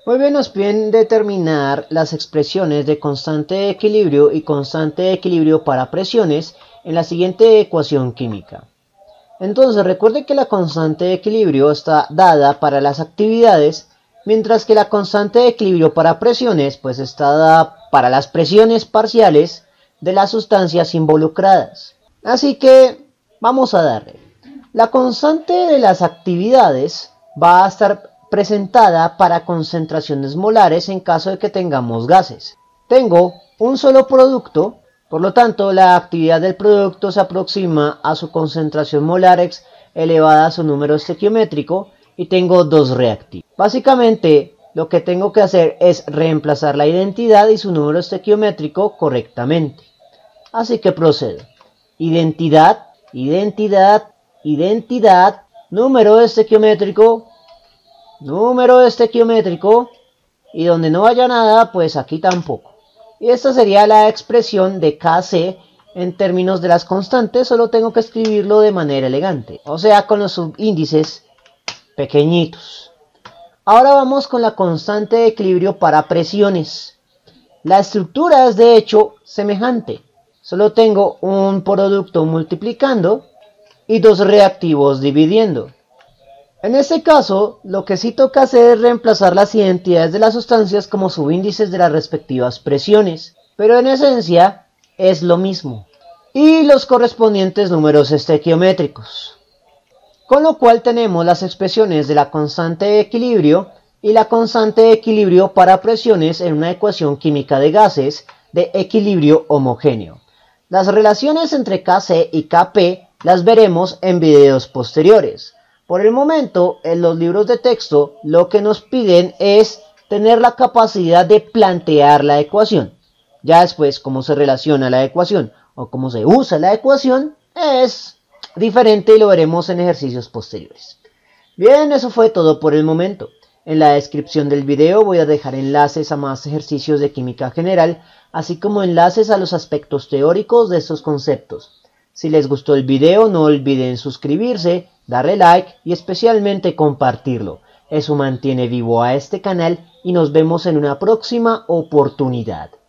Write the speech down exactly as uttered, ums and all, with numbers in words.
Muy bien, nos piden determinar las expresiones de constante de equilibrio y constante de equilibrio para presiones en la siguiente ecuación química. Entonces recuerde que la constante de equilibrio está dada para las actividades, mientras que la constante de equilibrio para presiones pues está dada para las presiones parciales de las sustancias involucradas. Así que vamos a darle. La constante de las actividades va a estar presentada para concentraciones molares en caso de que tengamos gases. Tengo un solo producto, por lo tanto la actividad del producto se aproxima a su concentración molar x elevada a su número estequiométrico y tengo dos reactivos. Básicamente lo que tengo que hacer es reemplazar la identidad y su número estequiométrico correctamente. Así que procedo. Identidad, identidad, identidad, número estequiométrico, número estequiométrico, y donde no haya nada, pues aquí tampoco. Y esta sería la expresión de Kc en términos de las constantes, solo tengo que escribirlo de manera elegante, o sea, con los subíndices pequeñitos. Ahora vamos con la constante de equilibrio para presiones. La estructura es de hecho semejante, solo tengo un producto multiplicando y dos reactivos dividiendo. En este caso, lo que sí toca hacer es reemplazar las identidades de las sustancias como subíndices de las respectivas presiones, pero en esencia es lo mismo, y los correspondientes números estequiométricos. Con lo cual tenemos las expresiones de la constante de equilibrio y la constante de equilibrio para presiones en una ecuación química de gases de equilibrio homogéneo. Las relaciones entre Kc y Kp las veremos en videos posteriores. Por el momento, en los libros de texto, lo que nos piden es tener la capacidad de plantear la ecuación. Ya después, cómo se relaciona la ecuación o cómo se usa la ecuación, es diferente y lo veremos en ejercicios posteriores. Bien, eso fue todo por el momento. En la descripción del video voy a dejar enlaces a más ejercicios de química general, así como enlaces a los aspectos teóricos de estos conceptos. Si les gustó el video, no olviden suscribirse, darle like y especialmente compartirlo. Eso mantiene vivo a este canal y nos vemos en una próxima oportunidad.